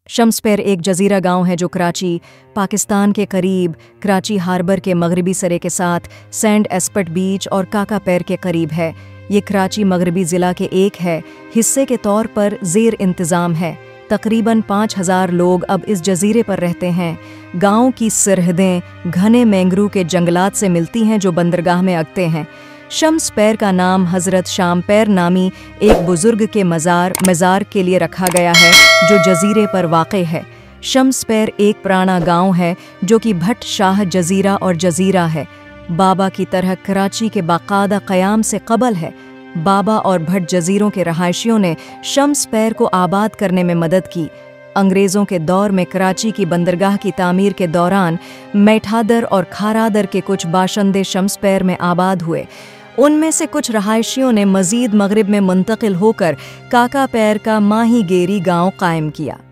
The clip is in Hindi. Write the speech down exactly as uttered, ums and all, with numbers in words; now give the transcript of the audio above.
शम्सपैर एक जजीरा गांव है जो कराची, पाकिस्तान के करीब, कराची हार्बर के मगरबी सरे के साथ सैंड एस्पट बीच और काका पैर के करीब है। ये कराची मगरबी ज़िला के एक है हिस्से के तौर पर ज़ेर इंतज़ाम है। तकरीबन पाँच हज़ार लोग अब इस जजीरे पर रहते हैं। गांव की सरहदें घने मैंग्रोव के जंगलात से मिलती हैं जो बंदरगाह में अगते हैं। शम्सपैर का नाम हज़रत शामपैर नामी एक बुज़ुर्ग के मज़ार मज़ार के लिए रखा गया है जो जजीरे पर वाक़े है। शम्सपैर एक पुराना गांव है जो कि भट्ट शाह जजीरा और जजीरा है। बाबा की तरह कराची के बाकायदा क़याम से कबल है। बाबा और भट्ट जजीरों के रहायशियों ने शम्सपैर को आबाद करने में मदद की। अंग्रेज़ों के दौर में कराची की बंदरगाह की तामीर के दौरान मैठादर और खारादर के कुछ बाशिंदे शम्सपैर में आबाद हुए। उनमें से कुछ रहायशियों ने मज़ीद मगरिब में मुंतकिल होकर काका पैर का माही गेरी गांव कायम किया।